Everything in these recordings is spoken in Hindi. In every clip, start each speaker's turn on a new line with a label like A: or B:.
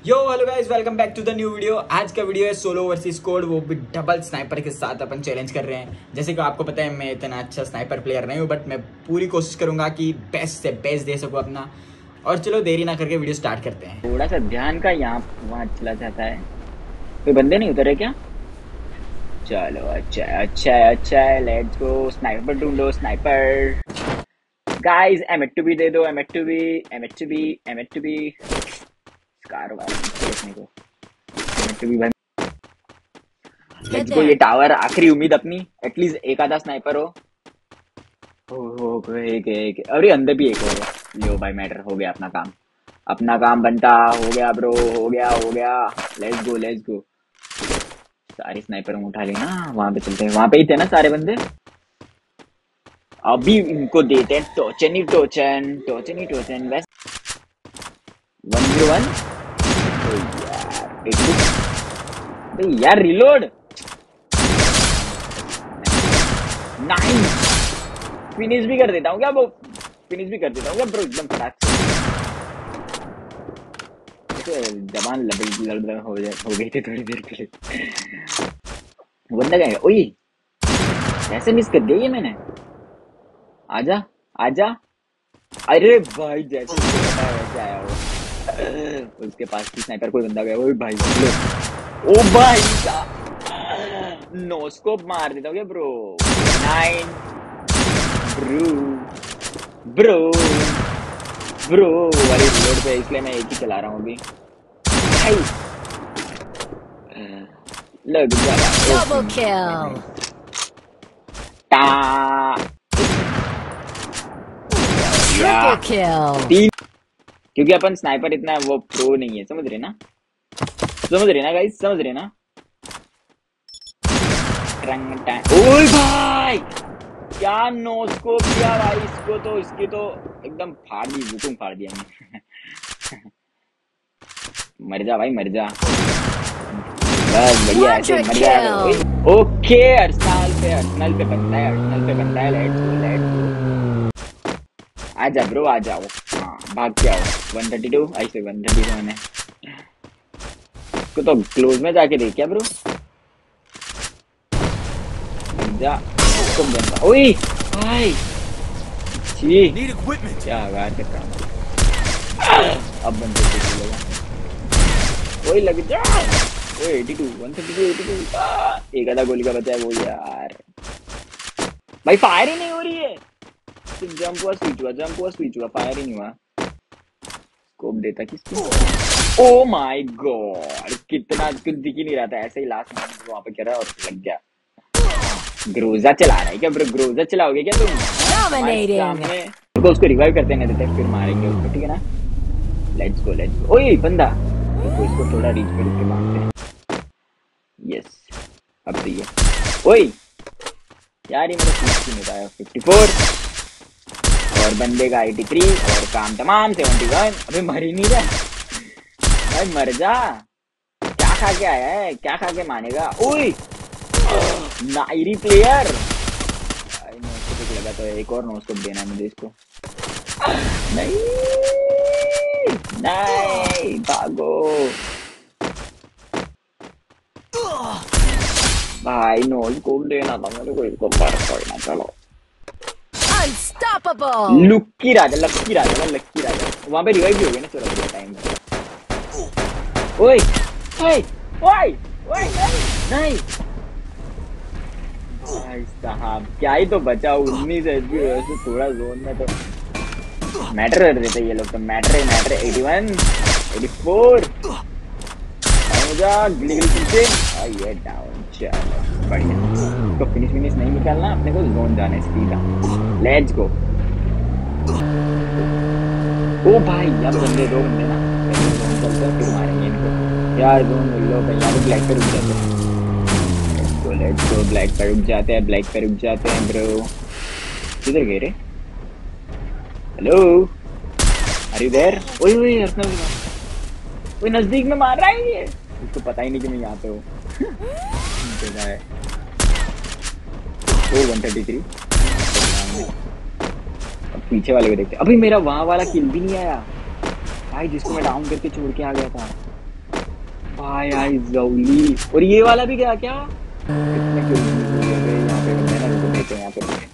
A: Yo hello guys, welcome back to the new video. आज का वीडियो है सोलो वर्सेस स्क्वाड, वो भी डबल स्नाइपर के साथ अपन चैलेंज कर रहे हैं। जैसे कि आपको पता है मैं इतना अच्छा स्नाइपर प्लेयर नहीं हूँ, बट मैं पूरी कोशिश करूंगा कि बेस्ट से बेस्ट दे सकूँ अपना। और चलो देरी ना करके वीडियो स्टार्ट करते हैं।
B: थोड़ा सा ध्यान का यहाँ वहाँ चला जाता है। कोई बंदे नहीं उतरे क्या? चलो अच्छा अच्छा अच्छा है, लेट्स गो। स्नाइपर ढूंढो, स्नाइपर गाइस। M2B दे दो, M2B M2B M2B कारवाई देखने को। M2B भाई, लेट्स गो। ये टावर आखिरी उम्मीद अपनी, एटलीस्ट एक आधा स्नाइपर हो एक अरे अंदर भी एक हो। लो भाई, मैटर हो गया अपना काम बनता हो गया ब्रो, हो गया। Let's go. सारी स्नाइपर उठा लेना, वहां पे चलते हैं। वहां पे ही थे ना सारे बंदे। अभी इनको देते हैं टोचन ही टोचन वैसे 101। यार रिलोड 9 फिनिश भी कर देता हूँ क्या ब्रो, एकदम फटाक से। जबान लड़ हो गई थी थोड़ी देर के लिए। बंदा क्या? ओए कैसे मिस कर दिया ये मैंने। आजा। अरे भाई जैसे वैसे आया वो। उसके पास की स्नाइपर कोई बंदा गया। ओ भाई लो। ओ भाई नो स्कोप मार देता हूँ क्या ब्रो। 9 ब्रो अरे रिलोड पे, इसलिए मैं एक ही चला रहा हूँ अभी भाई। लग जा ट्रिपल किल। क्योंकि अपन स्नाइपर इतना वो प्रो नहीं है, समझ रहे ना गाइस, समझ रहे ना। ओए भाई क्या नो स्कोप किया भाई इसको, तो इसकी तो एकदम फाड़ दी, बुकुम फाड़ दिया मैंने। मर जा भाई, मर जा बस, बढ़िया ऐसे मर गया। ओके अर्सनल पे बनता है। Let's go. आजा ब्रो आ जाओ, हाँ भाग के आओ। 132 ऐसे 132 मैंने इसको तो क्लोज में जाके देखा ब्रो। जा तुम बनता। ओए भाई क्या आगार करता हूँ। अब बंदे को चलेगा। ओए लग जा। ओए 82 132 एक आधा गोली का बचा है वो यार। भाई फायर ही नहीं हो रही है। जंप हुआ स्विच हुआ, फायर ही नहीं हुआ। स्कोप देता किसको? ओ माय गॉड, कितना कुछ दिख ही नहीं रहा था। ऐसे ही लास्ट मोमेंट वहां पे कह रहा और लग गया। ग्रोजा चला रहा है क्या ब्रो? ग्रोजा चलाओगे क्या तुम सामने? तो उसको रिवाइव करते नहीं देते, फिर मारेंगे उसको, ठीक है ना। Let's go. ओए बंदा तो इसको थोड़ा रीच पे रुक के मारते हैं। यस अब सही है। ओए यार ये मेरा स्विच नहीं था। 54 और बंदे का 83 और काम तमाम 71। अबे मर ही नहीं रहा भाई, मर जा। क्या खा के आया है, क्या खा के मानेगा? ओए नाइरी प्लेयर। नोस्कोप लगा तो एक और नोस्कोप देना है मुझे इसको। नहीं भागो भाई, नोस्कोप देना था मेरे को, इसको मार पड़ना। चलो लक्की राजा वहां पे रिवाइव भी हो गया ना। चलो टाइम। ओए नहीं भाई साहब, क्या ही तो बचा 19 एचपी। वैसे थोड़ा जोन में तो मैटर कर देते ये लोग, तो मैटर 81 84 गिली ये डाउन। चलो बढ़िया, तो फिनिश नहीं निकालना अपने को, जोन जाना है सीधा। Let's go. ओ भाई यहाँ पे बंदे, 2 बंदे ना, जोन चलते हैं फिर मारेंगे इनको यार। जोन मिल लो भाई, यहाँ पे ब्लैक पे रुक जाते हैं। लेट्स गो ब्लैक पे रुक जाते हैं ब्रो। किधर गए रे? Hello are you there? ओए अर्सनल कोई नजदीक में मार रहा है ये, उसको पता ही नहीं कि मैं यहाँ पे हूँ। देखा है वो 133। अब पीछे वाले को देखते। अभी मेरा वहां वाला किल भी नहीं आया भाई, जिसको मैं डाउन करके छोड़ के आ गया था। भाई आई जौली। और ये वाला भी गया क्या? कितने kills miss हो गए बे, यहाँ पे बंदे हैं ना, रुको देखे यहाँ पे बंदे।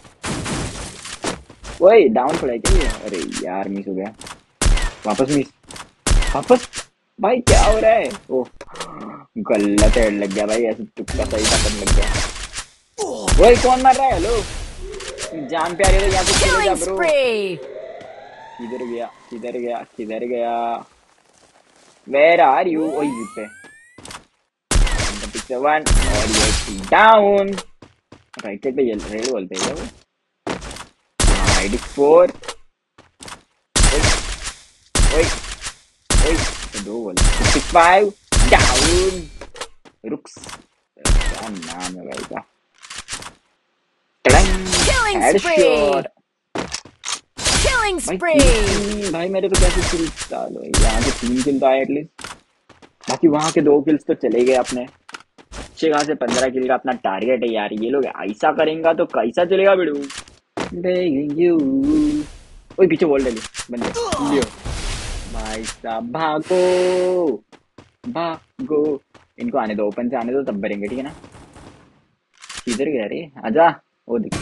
B: ओए डाउन पड़ा है क्या ये? अरे यार मिस हो गया। वापस मिस, वापस। भाई क्या हो रहा है? ओह गलत हेड लग गया भाई, ऐसे तुक्का सही था पर लग गया। ओए कौन मार रहा है? हेलो, जान पे आ रही है तो यहाँ से चले जा
C: Killing
B: ब्रो।
C: spree!
B: किधर गया, किधर गया, किधर गया? Where are you? ओए जिप पे पिक्चर वन और ये डाउन। राइट साइड पे रेड वॉल पे है वो। राइट 4। ओए ओए दो वॉल 55 डाउन। रुक्स, क्या नाम है भाई का?
C: Killing
B: headshot.
C: Killing
B: भाई
C: spree!
B: भाई मेरे को कैसे किल डालो? यहाँ से 3 किल तो आए एटलीस्ट, बाकी वहां के 2 किल्स तो चले गए अपने। अच्छे खासे 15 किल का अपना टारगेट है यार। ये लोग ऐसा करेंगे तो कैसा चलेगा बिड़ू? Begging you। ओए पीछे वॉल डाली बंदे, लियो भाई साहब, भागो भागो। इनको आने दो, ओपन से आने दो तब भरेंगे, ठीक है ना? किधर गया रे? आजा। ओ देख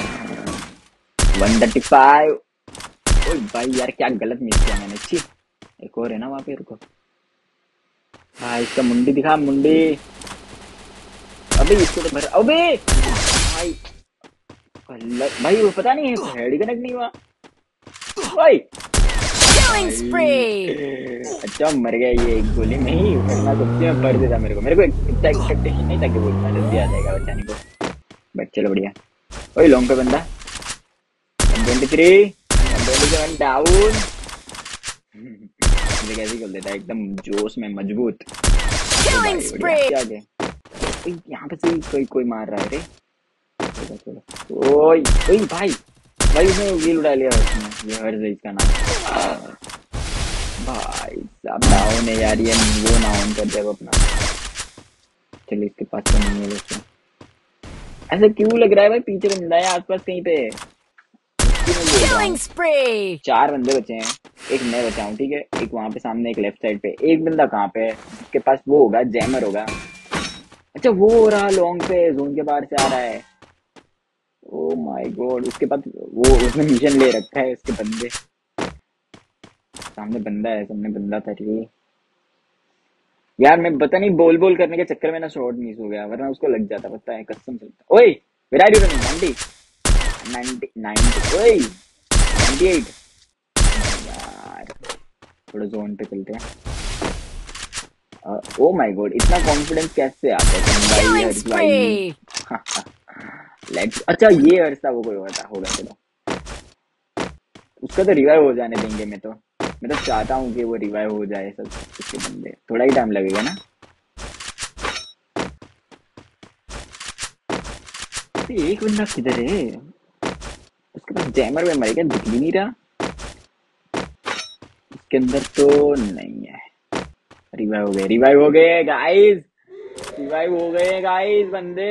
B: 135। ओए भाई यार क्या गलत मिस किया मैंने। छी, एक और है ना वहां पे, रुको। हाँ इसका मुंडी दिखा, मुंडी। अबे इसको तो भर, अबे भाई गलत भाई, वो पता नहीं है हेड कनेक्ट नहीं हुआ। भाई
C: Killing spree!
B: अच्छा मर गया ये एक गोली में ही, वरना सबसे में भर देता मेरे को इतना एक्सपेक्टेशन नहीं था कि वो इतना जल्दी आ जाएगा बचाने को। बट चलो बढ़िया। ओए लॉन्ग पे बंदा 123 127 डाउन। मुझे कैसे कर देता है एकदम जोश में मजबूत।
C: Killing spree!
B: आगे यहाँ पे से कोई कोई मार रहा है रे। चलो चलो। ओए ओए भाई भाई उसने व्हील उड़ा लिया उसने, ये हर्ष है इसका नाम। भाई साहब डाउन है यार, ये वो ना ऑन कर दे अपना। चलिए इसके पास तो नहीं है वैसे। ऐसा क्यों लग रहा है भाई पीछे बंदा है आसपास कहीं पे?
C: Killing spree!
B: 4 बंदे बचे हैं, एक मैं बचा हूँ, ठीक है? एक वहां पे सामने, एक लेफ्ट साइड पे। एक बंदा कहाँ पे है? उसके पास वो होगा, जैमर होगा। अच्छा वो हो रहा लॉन्ग पे, जोन के बाहर से आ रहा है। ओ माय गॉड, उसके पास वो, उसने मिशन ले रखा है। उसके बंदे सामने बंदा है, सामने बंदा था रे यार। मैं पता नहीं बोल बोल करने के चक्कर में ना शॉट मिस हो गया, वरना उसको लग जाता, पता है कसम से। ओए वेयर आर यू रनिंग? 90 90 ओए 98 यार। थोड़ा जोन पे चलते हैं। ओ माय गॉड, इतना कॉन्फिडेंस कैसे आता है भाई?
C: Killing
B: हर्ष भाई
C: spree!
B: लेट्स, अच्छा ये हर्ष था, वो कोई होता होगा। चलो उसका तो रिवाइव हो जाने देंगे। मैं तो चाहता हूँ कि वो रिवाइव हो जाए सब उसके बंदे। थोड़ा ही टाइम लगेगा ना। तो एक बंदा किधर है? उसके पास जैमर में मर गया, दिख भी नहीं रहा। इसके अंदर तो नहीं है। रिवाइव हो गए, रिवाइव हो गए गाइस, रिवाइव हो गए गाइस बंदे।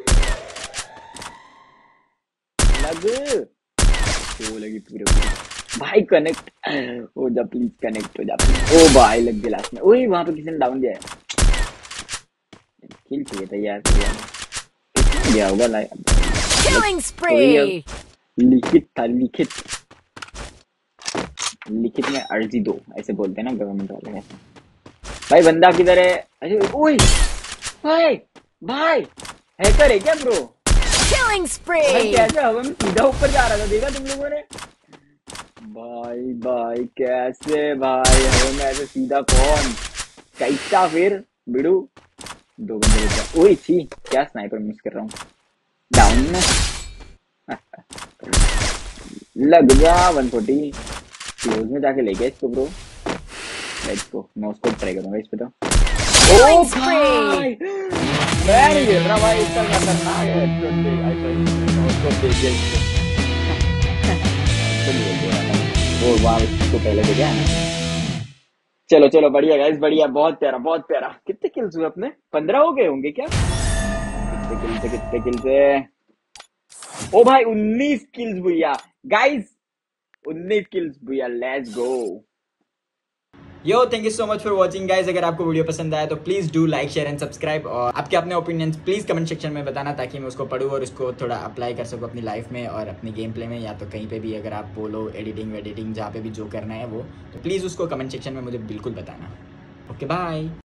B: लग वो लगी पूरे पूरे भाई। कनेक्ट हो जा प्लीज, कनेक्ट हो जा प्लीज। ओ भाई लग गया लास्ट में। ओए वहां पे किसी ने डाउन दिया है। किल चाहिए था यार, कितना गया होगा लाइक।
C: Killing spree!
B: लिखित था, लिखित लिखित में अर्जी दो, ऐसे बोलते हैं ना गवर्नमेंट वाले ऐसे। भाई बंदा किधर है? अरे ओए भाई, भाई हैकर है क्या ब्रो?
C: Killing
B: भाई
C: spree!
B: कैसे हवा में सीधा ऊपर जा रहा था, देखा तुम लोगों ने? भाई भाई कैसे भाई हवा में ऐसे सीधा? कौन कैसा फिर बिड़ू? 2 बंदे बचा। ओए छी, क्या स्नाइपर मिस कर रहा हूँ। डाउन में लग जा 140। क्लोज में जाके ले गया इसको ब्रो। Let's go. मैं उसको ट्राई करूंगा इस पे तो।
C: Killing
B: ओ
C: spree!
B: भाई मैं नहीं खेल रहा भाई, इसका खतरनाक है। उसको दे दिया इसको। वो वहां उसको पहले दे गया ना। चलो चलो बढ़िया गाइस, बढ़िया, बहुत प्यारा बहुत प्यारा। कितने किल्स हुए अपने? 15 हो गए होंगे क्या? कितने किल्स है? ओ भाई 19 किल्स भैया गाइस, 19 किल्स भैया। Let's go.
A: Yo thank you so much for watching guys. अगर आपको वीडियो पसंद आया तो please do like share and subscribe, और आपके अपने ओपिनियंस प्लीज कमेंट सेक्शन में बताना ताकि मैं उसको पढूं और उसको थोड़ा अप्लाई कर सकूं अपनी लाइफ में और अपनी गेम प्ले में, या तो कहीं पे भी अगर आप बोलो एडिटिंग जहाँ पे भी जो करना है वो, तो प्लीज़ उसको कमेंट सेक्शन में मुझे बिल्कुल बताना। Okay bye.